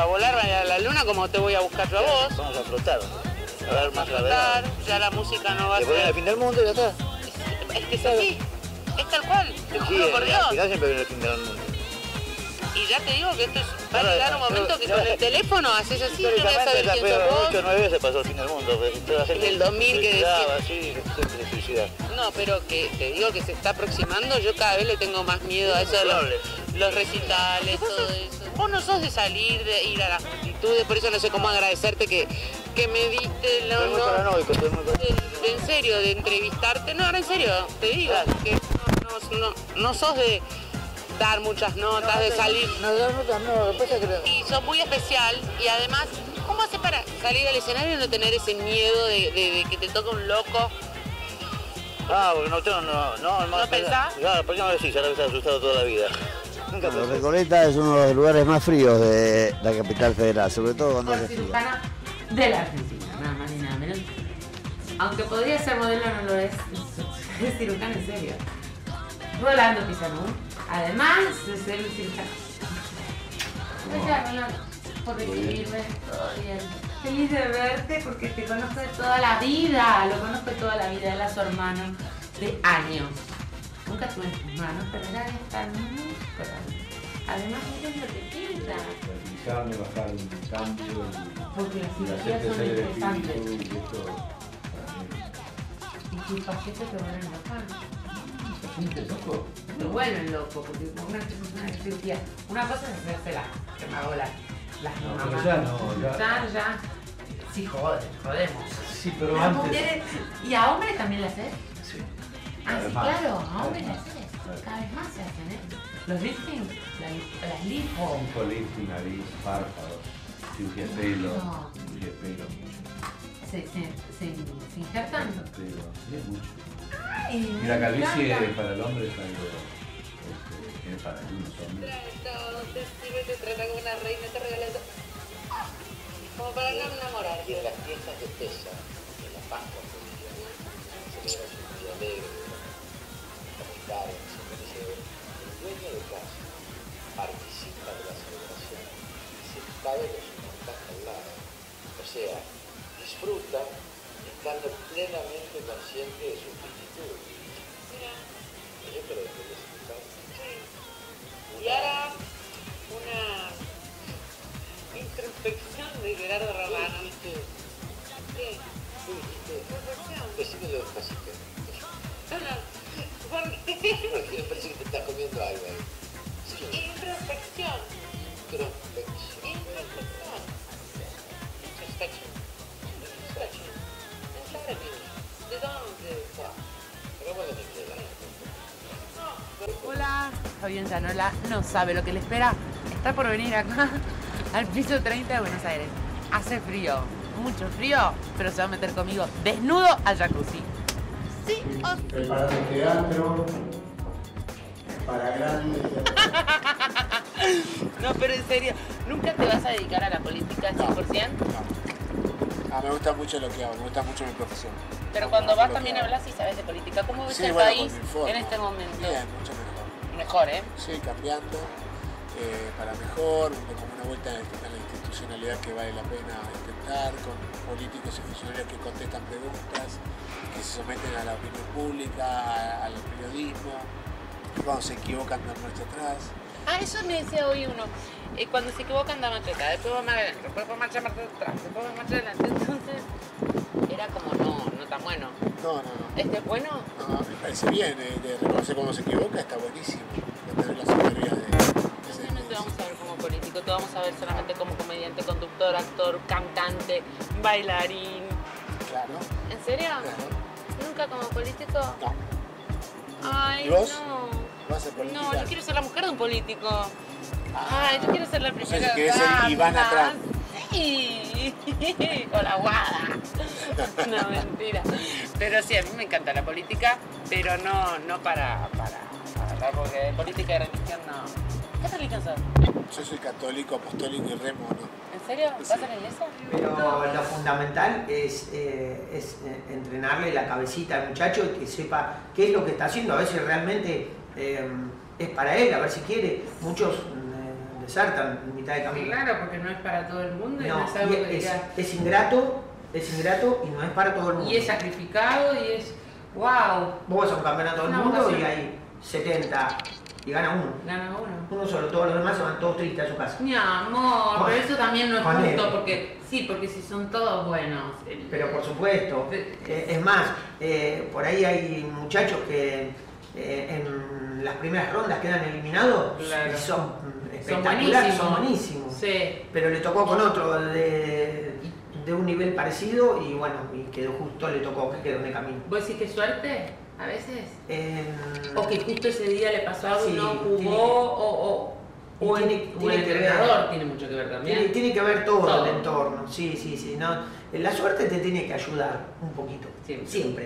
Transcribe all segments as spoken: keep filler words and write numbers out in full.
a volar a la luna como te voy a buscar yo a vos. Vamos a flotar, a dar más gravedad. Ya la música no va a ser... Te ponen al fin del mundo y ya está. Es, es que es así, es tal cual, te sí, juro por Dios. Al final siempre viene el fin del mundo. Y ya te digo que esto es, va a llegar un momento que con el teléfono haces así, no voy a saber quién sos vos. ocho o nueve veces pasó el fin del mundo. En el dos mil que decía... Sí, se suicida. No, pero que te digo que se está aproximando, yo cada vez le tengo más miedo a eso de los, los recitales, todo eso. Vos no sos de salir, de ir a las multitudes, por eso no sé cómo agradecerte que, que me diste... Lo, no, paranoico, estoy muy de, de, en serio, de entrevistarte. No, ahora en serio, te digo, que no, no, no, no sos de... dar muchas notas, no, de salir. No, no, no, no, lo que pasa es que... Y sos muy especial y además, ¿cómo haces para salir al escenario y no tener ese miedo de, de, de que te toque un loco? Ah, porque no tengo, no, no, ¿No pensás? Claro, ¿por qué no lo decís? Ya lo habéis asustado toda la vida. Nunca bueno, Recoleta es uno de los lugares más fríos de la capital federal, sobre todo cuando es cirujana de la Argentina, nada más ni nada menos. Aunque podría ser modelo, no lo es. Es cirujana en serio. Rolando Pizarro. Además de ser un cirujano. Gracias, Rolando, por recibirme. Todo bien. Feliz de verte porque te conozco de toda la vida. Lo conozco de toda la vida. Él es su hermano de años. Nunca tuve en tus manos, pero ya están muy grandes. Además, miren lo que pinta. Tranquilizarme, bajar un cambio. Porque las cirugías son interesantes. Y tus pacientes te vuelven locos. ¿Pacientes loco? Te vuelven loco, porque una, una cirugía. Una cosa es hacérsela, que me hago las, las no, mamás. ya no, ya. Ya, ya. Sí, joder, jodemos. Sí, pero Las antes. Mujeres, ¿y a hombres también le haces? Sí. Ah, sí, Además, claro, a hombres le además, haces. además. Cada vez más se hacen, ¿eh? Los lifting, la, las lipo. Un lifting, nariz, párpados, cirugía de pelo, No. cirugía de pelo, mucho. Se, se, se, se injertan. Pelo, sí, es mucho. Ay, Y la calvicie encanta. para el hombre es algo este, que es para algunos hombres. Todo, te sirve, te trata como una reina, te regala todo. Como para no enamorar. Y en las fiestas de Pesa, en la Pascua, se celebra su día alegre, comunitaria, el dueño de casa participa de la celebración y se cabe con su contacto al lado. O sea, disfruta estando plenamente consciente de su actitud. Mira. Yo creo que disfrutar. Sí. Y ahora una introspección de Gerardo Romano. ¿Qué dijiste? ¿Qué? ¿Qué dijiste? Introspección. Decímelo despacito. No, no. ¿Por qué? Porque me parece que te estás comiendo algo ahí. Sí. Introspección. Introspección. Introspección. Introspection. Introspection. ¿De dónde? Pero bueno, me queda. Hola, Fabián Llanola no sabe lo que le espera. Está por venir acá al piso treinta de Buenos Aires. Hace frío, mucho frío, pero se va a meter conmigo desnudo al jacuzzi. Sí, o sí. Para el teatro, para grandes. No, pero en serio, ¿nunca te vas a dedicar a la política al cien por ciento? Ah, me gusta mucho lo que hago, me gusta mucho mi profesión. Pero cuando vas también hablas y sabes de política. ¿Cómo ves Sí, el bueno, país pues me informo. en este momento? Bien, mucho mejor. Mejor, ¿eh? Sí, cambiando eh, para mejor, como una vuelta a la institucionalidad que vale la pena intentar, con políticos y funcionarios que contestan preguntas, que se someten a la opinión pública, a- al periodismo, y cuando se equivocan dan marcha atrás. Ah, eso me decía hoy uno. Eh, cuando se equivocan da marcha atrás, después va más adelante, después va marcha marcha atrás, después va marcha adelante. Entonces, era como no, no tan bueno. No, no, no. ¿Este es bueno? No, me parece bien, eh, de reconocer cómo se equivoca está buenísimo. De tener la soberbia de, de, No te vamos a ver como político, te vamos a ver solamente como comediante, conductor, actor, cantante, bailarín. Claro. ¿En serio? Claro. ¿Nunca como político? No. Ay, ¿Y vos? no. ¿Vas a hacer política? No, yo quiero ser la mujer de un político. Ah. Ay, yo quiero ser la O sea, primera. si querés ser dama. Ivana Trump. Sí, o la guada. No, mentira. Pero sí, a mí me encanta la política, pero no, no para, para, para hablar, porque de política y religión no. ¿Qué religión sos? Yo soy católico, apostólico y remo, ¿no? ¿En serio? ¿Vas a la iglesia? Pero lo fundamental es, eh, es eh, entrenarle la cabecita al muchacho y que sepa qué es lo que está haciendo. A veces realmente eh, es para él, a ver si quiere. Muchos eh, desertan en mitad de camino. Claro, porque no es para todo el mundo y no, No, es algo y que es, ya- es ingrato, es ingrato y no es para todo el mundo. Y es sacrificado y es. ¡Wow! Vos vas a un campeonato del Una mundo vocación. y hay setenta y gana uno. Gana uno. Uno solo, todos los demás se van todos tristes a su casa. Mi amor, Con- pero eso también no es con justo, él. porque sí, porque si son todos buenos. el- Pero por supuesto, eh, es más, eh, por ahí hay muchachos que eh, en las primeras rondas quedan eliminados Claro. y son son espectaculares, buenísimos. son buenísimos. Sí. Pero le tocó con otro de, de un nivel parecido y bueno, y quedó justo, le tocó que quedó en el camino. ¿Vos decís que suerte? A veces. Eh, O que justo ese día le pasó algo y Sí, no jugó, tiene que- o, o, y o el, tiene- o tiene el que ver. entrenador tiene mucho que ver también. Tiene, tiene que ver todo, Todo. el entorno, sí, sí, sí. No, la suerte te tiene que ayudar un poquito, Siempre. siempre.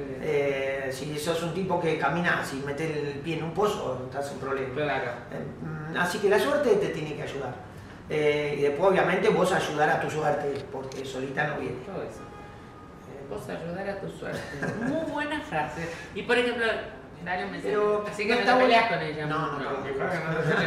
Eh, si sos un tipo que caminas y metes el pie en un pozo, estás en problema. Claro. Eh, así que la suerte te tiene que ayudar. Eh, y después obviamente vos ayudar a tu suerte, porque solita no viene. Todo eso. Eh, Vos ayudar a tu suerte. Muy buena frase. Y por ejemplo, dale un mensaje. Pero Así que no no, está te peleas bueno. con ella. No, no, no. mejor que no te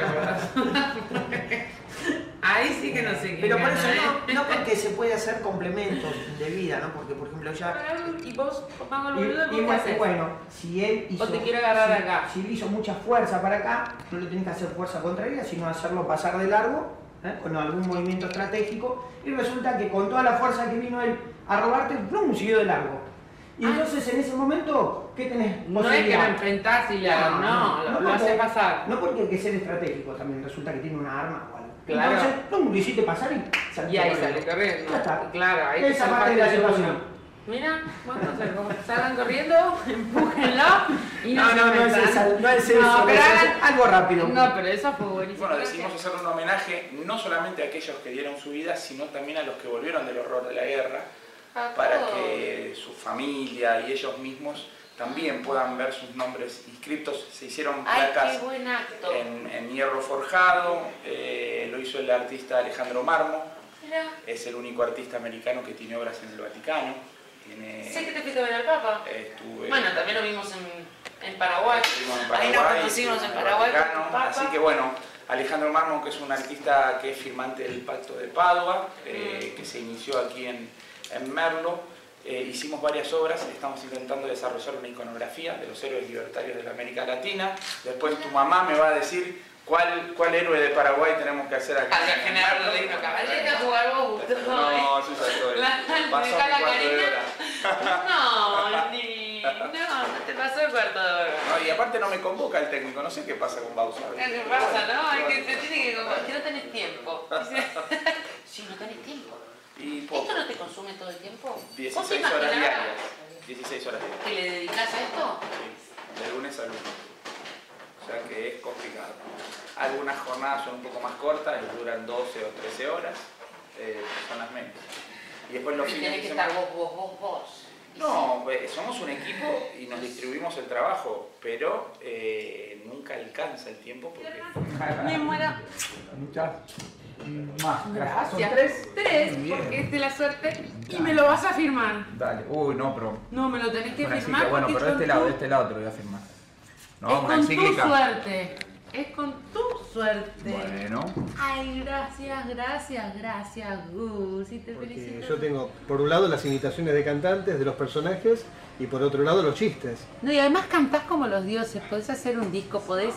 pelees. Ahí sí que no sé quién Pero por gana, eso no, ¿eh? no porque se puede hacer complementos de vida, ¿no? Porque por ejemplo ya... Y vos, Pago el Y, boludo, y ¿vos qué bueno, haces? bueno, si él hizo, O te quiere agarrar si, acá. si él hizo mucha fuerza para acá, no le tenés que hacer fuerza contraria, sino hacerlo pasar de largo, ¿eh? Con algún movimiento estratégico, y resulta que con toda la fuerza que vino él a robarte, ¡plum!, siguió de largo. Y Ah. entonces en ese momento, ¿qué tenés? No es que lo Posibilidad. enfrentás y ya, no, lo, lo porque- haces pasar. No porque hay que ser estratégico, también resulta que tiene una arma o algo. Claro. Entonces, ¡plum!, lo hiciste pasar y saltó Y ahí corriendo. sale corriendo. Ya está. Claro, ahí Esa te parte de salvaste la de situación. uno. Mira, vamos a hacer como salgan corriendo, empújenlo y No, se no, no es metan. esa, no es eso, No, no pero es hagan- eso, algo rápido. No, pero eso fue buenísimo. Bueno, decidimos hacer un homenaje no solamente a aquellos que dieron su vida, sino también a los que volvieron del horror de la guerra, A para todos. que su familia y ellos mismos también puedan ver sus nombres inscritos. Se hicieron Ay, placas qué buen acto. en, en hierro forjado, eh, lo hizo el artista Alejandro Marmo, Mira, es el único artista americano que tiene obras en el Vaticano. Tiene, sé que te fuiste a ver al Papa. estuve- Bueno, también lo vimos en, en Paraguay. Estuvimos en Ahí Paraguay, nos conocimos en estuvimos Paraguay con Vaticano, el Papa. así que bueno, Alejandro Marmo, que es un artista que es firmante del Pacto de Padua, eh, Mm. que se inició aquí en, en Merlo, eh, hicimos varias obras, estamos intentando desarrollar una iconografía de los héroes libertarios de la América Latina. Después tu mamá me va a decir cuál, cuál héroe de Paraguay tenemos que hacer acá. Al general Rodrigo Caballero, jugar vos, gustó. No, Susa, todo La- pasó deja mi la cuarto de carita. hora. No, ni, no, no te pasó el cuarto de hora. No, y aparte no me convoca el técnico, no sé qué pasa con Bausa. ¿Qué pasa, no? Es que te tiene que que no tenés tiempo. Si no tenés tiempo. Y poco. ¿Esto no te consume todo el tiempo? ¿Vos te dieciséis horas imaginás diarias. dieciséis horas diarias. que le dedicás a esto? Sí, de lunes a lunes. O sea que es complicado. Algunas jornadas son un poco más cortas y duran doce o trece horas, eh, son las menos. Y después los Y fines tenés de que semana. estar vos, vos, vos, vos. Y No, eh, somos un equipo y nos distribuimos el trabajo, pero eh, nunca alcanza el tiempo porque... sí. Me muera. Muchas más. Gracias. ¿Son tres? Tres, Muy bien. porque es de la suerte. Y me lo vas a firmar. Dale. Uy, no, pero. No, me lo tenés que Una firmar. encíclica. Bueno, porque pero de es este con lado, tu- de este lado te lo voy a firmar. No, es una con tu encíclica. suerte. Es con tu suerte. Bueno. Ay, gracias, gracias, gracias, Gus. Y te Porque felicito. yo tengo, por un lado, las imitaciones de cantantes de los personajes y por otro lado, los chistes. No, y además cantás como los dioses. Podés hacer un disco, podés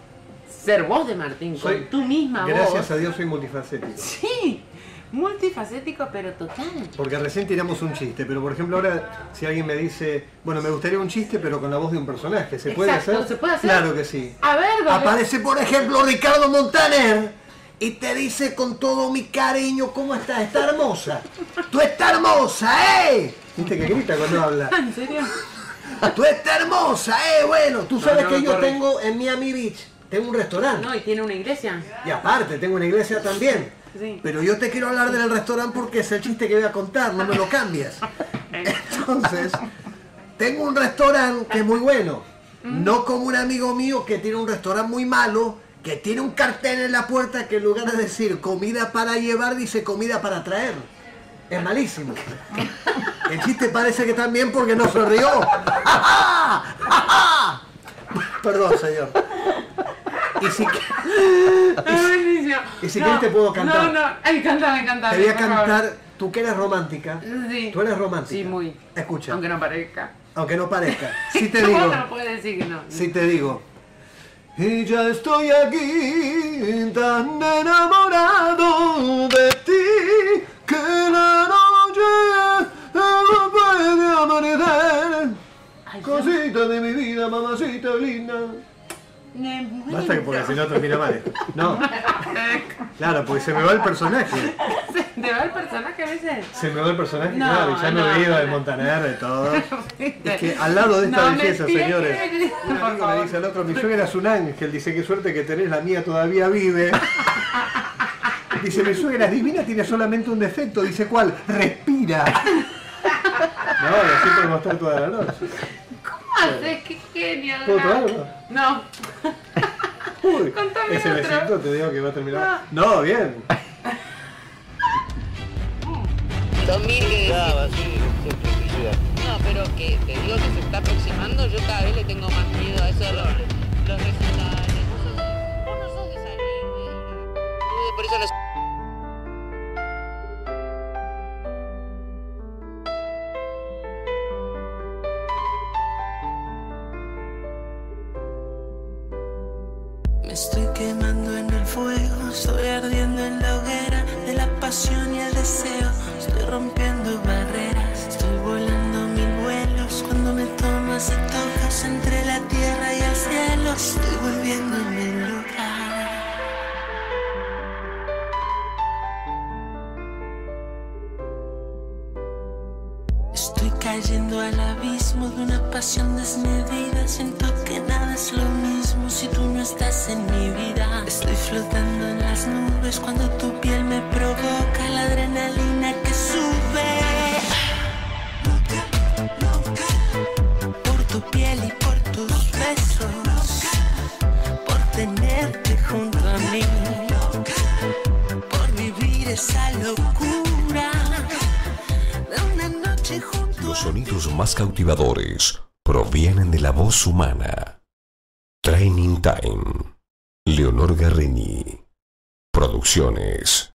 ser vos de Martín, Soy- con tu misma Gracias voz. a Dios soy multifacético. Sí, multifacético, pero total. Porque recién tiramos un chiste, pero por ejemplo ahora si alguien me dice, bueno, me gustaría un chiste pero con la voz de un personaje, ¿se puede Exacto, hacer? ¿se puede hacer? Claro que sí. A ver, ¿dónde? Aparece, por ejemplo, Ricardo Montaner y te dice con todo mi cariño, ¿cómo estás? Está hermosa. Tú estás hermosa, ¿eh? Viste que grita cuando habla. ¿En serio? Tú estás hermosa, ¿eh? Bueno, tú sabes no, que no, yo corre. tengo en Miami Beach, tengo un restaurante. No, y tiene una iglesia. Y aparte, tengo una iglesia también. Sí. Pero yo te quiero hablar del restaurante porque es el chiste que voy a contar, no me lo cambies. Entonces, tengo un restaurante que es muy bueno. No como un amigo mío que tiene un restaurante muy malo, que tiene un cartel en la puerta que en lugar de decir comida para llevar, dice comida para traer. Es malísimo. El chiste parece que también porque no se rió. Perdón, señor. Y si, Es buenísimo. y si querés te puedo cantar. No, no, ay, cántame, cántame. Te voy a por favor. cantar, tú que eres romántica. Sí. Tú eres romántica. Sí, muy. Escucha. Aunque no parezca. Aunque no parezca. Si te ¿Cómo digo. no puede decir que no? Si te digo. Y ya estoy aquí tan enamorado de ti que la noche no puede amanecer. Ay, Cosita de mi vida, mamacita linda. me muero. Basta que porque si no termina mal esto. No. Claro, porque se me va el personaje. ¿Se te va el personaje a veces? Se me va el personaje, No, claro, y ya me no, he oído de no. Montaner, de todo. Es que al lado de esta No me belleza, tires, señores, un por amigo le favor. dice al otro, mi suegra es un ángel, dice, qué suerte que tenés, la mía todavía vive. Dice, mi suegra es divina, tiene solamente un defecto, dice, ¿cuál? Respira. No, y así podemos estar toda la noche. ¿Cómo haces? ¡Qué genio! ¿Puedo no. tomarlo? No. Uy, Contame ese otro. besito te digo que va a terminar. No, bien. dos mil que Ya, decís. va, sí, simplicidad. No, pero que te digo que se está aproximando, yo cada vez le tengo más miedo a eso de los, los recitales. Vos sos- vos no sos de salir de ir a la- por eso no. Me estoy quemando en el fuego, estoy ardiendo en la hoguera de la pasión y el deseo. Estoy rompiendo barreras, estoy volando mil vuelos. Cuando me tomas y tocas entre la tierra y el cielo, estoy volviéndome loca. Estoy cayendo al abismo de una pasión desmedida. Siento que nada es lo mismo si tú no estás en mi vida. Estoy flotando en las nubes cuando tu piel me provoca la adrenalina que sube. Loca, loca, por tu piel y por tus besos, por tenerte junto a mí, por vivir esa locura de una noche junto a Los sonidos más cautivadores provienen de la voz humana. Training Time. Leonor Garreñi. Producciones.